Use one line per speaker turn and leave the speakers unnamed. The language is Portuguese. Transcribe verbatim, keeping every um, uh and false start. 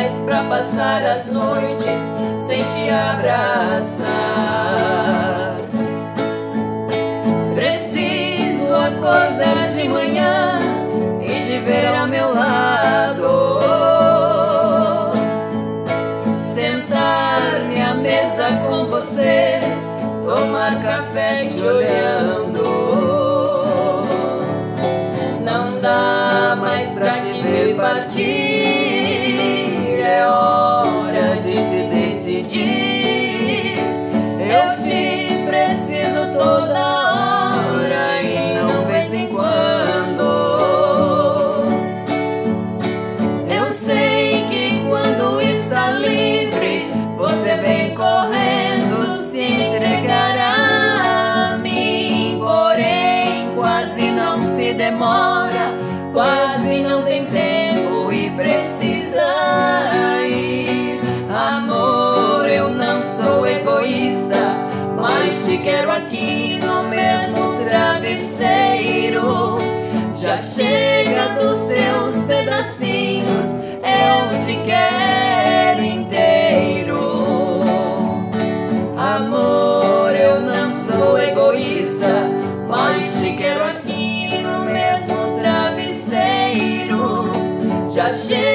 mais pra passar as noites sem te abraçar. Preciso acordar de manhã e te ver ao meu lado, sentar-me à mesa com você, tomar café te olhando. Não dá mais pra te ver partir, é hora de se decidir. Eu te preciso toda hora e não vez em quando. Eu sei que quando está livre você vem correndo se entregar a mim, porém quase não se demora, quase não tem tempo e precisa ir. Amor, eu não sou egoísta, mas te quero aqui no mesmo travesseiro. Já chega dos seus pedacinhos, eu te quero inteiro. Amor, eu não sou egoísta, mas te quero aqui no mesmo travesseiro. Já chega